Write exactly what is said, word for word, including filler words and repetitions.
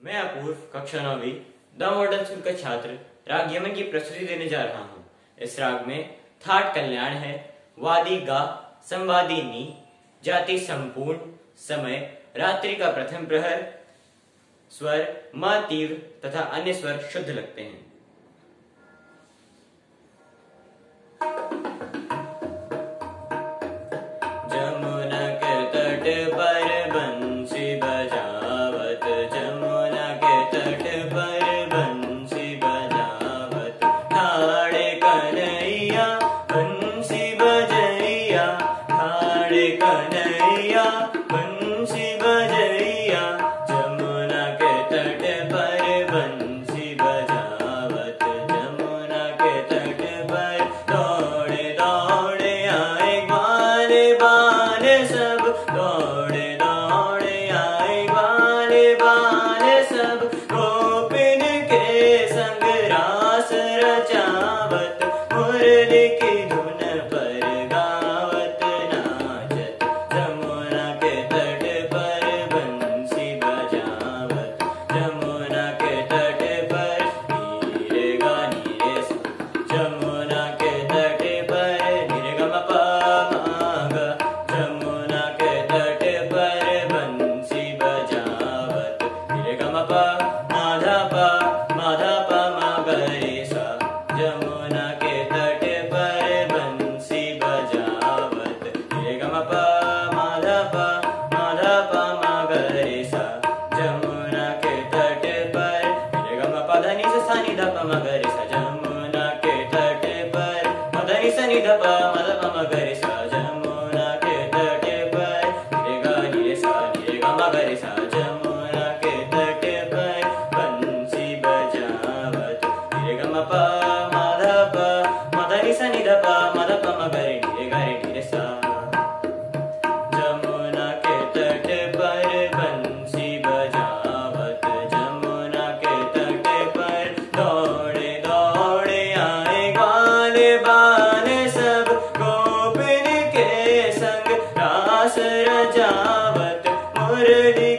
मैं अपूर्व कक्षा नौवीं द मॉडल स्कूल का छात्र राग यमन की प्रस्तुति देने जा रहा हूँ। इस राग में थाट कल्याण है, वादी गा, संवादी नी, जाति संपूर्ण, समय रात्रि का प्रथम प्रहर, स्वर म तीव्र तथा अन्य स्वर शुद्ध लगते हैं। जमुना के तट पर बंसी बजावत, जमुना के तट पर बंसी बजावत, ठाड़े कन्हैया बंसी बजैया, ठाड़े कन्हैया बंसी बजैया, जमुना के तट पर बंसी बजावत, जमुना के तट पर दौड़े दौड़े आए ग्वाले बाले सब, दौड़े दौड़े आए ग्वाले बाले सब, गोपिन के संग रास रचावत, मुरली की धुन पर गावत नाचत, जमुना के तट पर बंसी बजावत, जमुना के तट पर नीरे गा नीरे सा, जमुना के तट पर नीरे गा म प म ग, जमुना के तट पर बंसी बजावत, नीरे गा म प माधा प माधा प म ग रे सा, जमुना के तट पर बंसी बजावत, नीरे गा म प माधा प माधा प म ग रे सा, जमुना के तट पर नीरे गा म प ध नि सा सा नि ध प म ग रे सा, जमुना के तट पर म ध नि सा नि ध प म ध प म ग रे सा, जमुना के तट पर नीरे गा नि रे सा नीरे गा म ग रे सा, जमुना के तट पर बंसी बजावत, नीरे गा म प म ध प म ध नि सा नि ध प म ध प म ग रे नीरे गा रे नी रे सा, जमुना के तट पर बंसी बजावत, जमुना के तट पर दौड़े दौड़े आए ग्वाले बाले सब, गोपिन के संग रास रचावत, मुरली